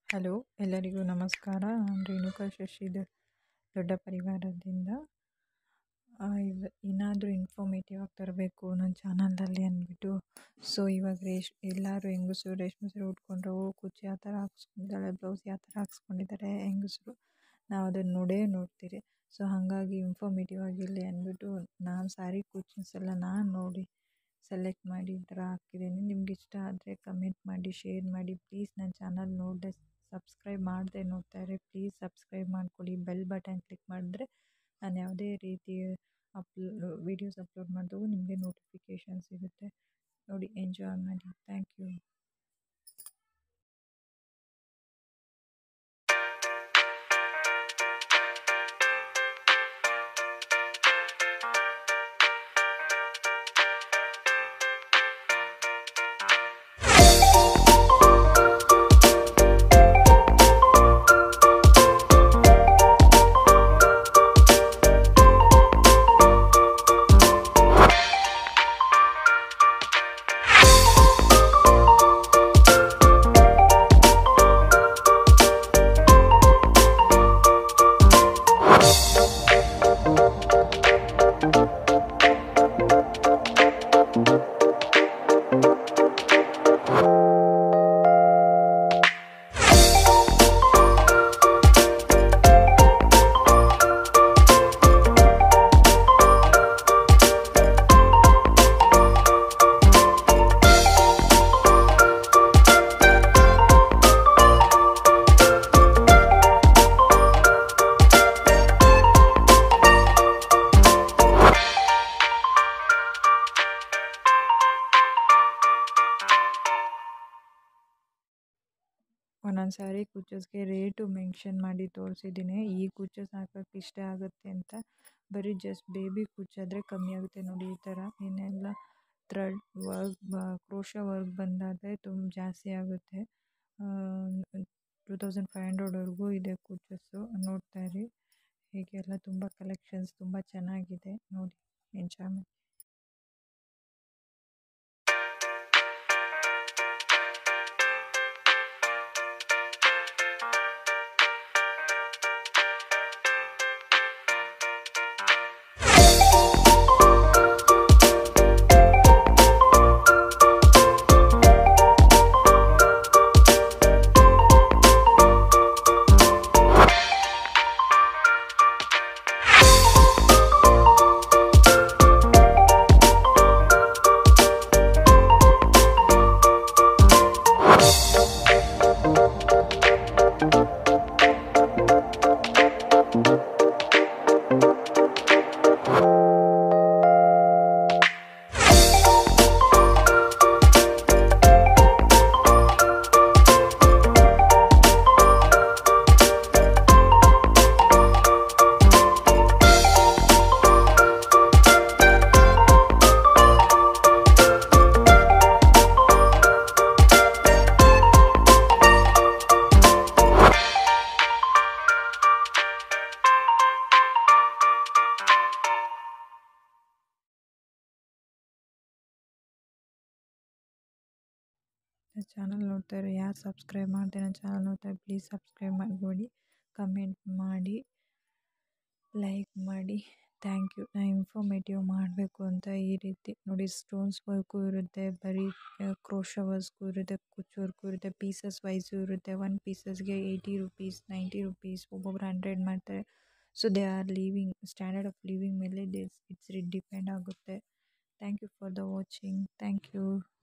Hello, ಎಲ್ಲರಿಗೂ ನಮಸ್ಕಾರ. ನಾನು ರೇಣುಕಾ ಶಶಿ ದೊಡ್ಡ ಪರಿವಾರದಿಂದ. ಏನಾದರೂ ಇನ್ಫಾರ್ಮೇಟಿವ್ ಆಗಿ ತರಬೇಕು ನನ್ನ ಚಾನಲ್ದಲ್ಲಿ ಅಂದ್ಬಿಟ್ಟು. ಸೊ ಇವಾಗ ಎಲ್ಲರೂ ಹೆಂಗಸರು ರೇಷ್ಮೆ ಸೀರೆ ಉಟ್ಕೊಂಡ್ರು, ಕುಚ್ಚು ಯಾವ ಥರ ಹಾಕ್ಸ್ಕೊಂಡಿದ್ದಾಳೆ, ಬ್ಲೌಸ್ ಯಾವ ಥರ ಹಾಕ್ಸ್ಕೊಂಡಿದ್ದಾರೆ ಹೆಂಗಸರು, ನಾವು ಅದನ್ನು ನೋಡ್ತೀರಿ. ಸೊ ಹಾಗಾಗಿ ಇನ್ಫಾರ್ಮೇಟಿವ್ ಆಗಿರಲಿ ಅಂದ್ಬಿಟ್ಟು ನಾನು ಸ್ಯಾರಿ ಕುಚ್ಚಸ್ ಎಲ್ಲ ನಾನು ನೋಡಿ ಸೆಲೆಕ್ಟ್ ಮಾಡಿ ಈ ಥರ ಹಾಕಿದ್ದೀನಿ. ನಿಮ್ಗೆ ಇಷ್ಟ ಆದರೆ ಕಮೆಂಟ್ ಮಾಡಿ, ಶೇರ್ ಮಾಡಿ. ಪ್ಲೀಸ್ ನನ್ನ ಚಾನಲ್ ನೋಡದೆ ಸಬ್ಸ್ಕ್ರೈಬ್ ಮಾಡದೆ ನೋಡ್ತಾರೆ, ಪ್ಲೀಸ್ ಸಬ್ಸ್ಕ್ರೈಬ್ ಮಾಡ್ಕೊಳ್ಳಿ. ಬೆಲ್ ಬಟನ್ ಕ್ಲಿಕ್ ಮಾಡಿದ್ರೆ ನಾನು ಯಾವುದೇ ರೀತಿ ವೀಡಿಯೋಸ್ ಅಪ್ಲೋಡ್ ಮಾಡಿದಾಗ ನಿಮಗೆ ನೋಟಿಫಿಕೇಷನ್ ಸಿಗುತ್ತೆ. ನೋಡಿ, ಎಂಜಾಯ್ ಮಾಡಿ. Thank you. ಒಂದೊಂದು ಸಾರಿ ಕುಚ್ಚಸ್ಗೆ ರೇಟು ಮೆನ್ಷನ್ ಮಾಡಿ ತೋರಿಸಿದ್ದೀನಿ. ಈ ಕುಚ್ಚಸ್ ಹಾಕೋಕ್ಕೆ ಇಷ್ಟ ಆಗುತ್ತೆ ಅಂತ. ಬರೀ ಜಸ್ಟ್ ಬೇಬಿ ಕುಚ್ಚಾದರೆ ಕಮ್ಮಿ ಆಗುತ್ತೆ. ನೋಡಿ, ಈ ಥರ ಇನ್ನೆಲ್ಲ ಥ್ರೆಡ್ ವರ್ಕ್, ಕ್ರೋಶಾ ವರ್ಕ್ ಬಂದಾದರೆ ತುಂಬ ಜಾಸ್ತಿ ಆಗುತ್ತೆ. 2500ವರೆಗೂ ಇದೆ ಕುಚ್ಚಸ್ಸು. ನೋಡ್ತಾ ಇರಿ, ಹೀಗೆಲ್ಲ ತುಂಬ ಕಲೆಕ್ಷನ್ಸ್ ತುಂಬ ಚೆನ್ನಾಗಿದೆ. ನೋಡಿ, ಎಂಜಾಯ್ ಮಾಡಿ. ಚಾನಲ್ ನೋಡ್ತಾರೆ, ಯಾರು ಸಬ್ಸ್ಕ್ರೈಬ್ ಮಾಡಿದೆ ನನ್ನ ಚಾನಲ್ ನೋಡ್ತಾರೆ, ಪ್ಲೀಸ್ ಸಬ್ಸ್ಕ್ರೈಬ್ ಮಾಡಿಕೊಡಿ, ಕಮೆಂಟ್ ಮಾಡಿ, ಲೈಕ್ ಮಾಡಿ. Thank you. ನಾನು ಇನ್ಫಾರ್ಮೇಟಿವ್ ಮಾಡಬೇಕು ಅಂತ ಈ ರೀತಿ ನೋಡಿ, ಸ್ಟೋನ್ಸ್ ವರ್ಕು ಇರುತ್ತೆ, ಬರೀ ಕ್ರೋಶಾ ವರ್ಕ್ಗೂ ಇರುತ್ತೆ, ಕುಚ್ಚು ವರ್ಕು ಇರುತ್ತೆ, ಪೀಸಸ್ ವೈಸು ಇರುತ್ತೆ. ಒಂದು ಪೀಸಸ್ಗೆ 80 ರುಪೀಸ್, 90 ರುಪೀಸ್, ಒಬ್ಬೊಬ್ರು 100 ಮಾಡ್ತಾರೆ. So they are living standard of living ಮೇಲೆ ಇಟ್ಸ್ ಡಿಪೆಂಡ್ ಆಗುತ್ತೆ. Thank you for the watching. Thank you.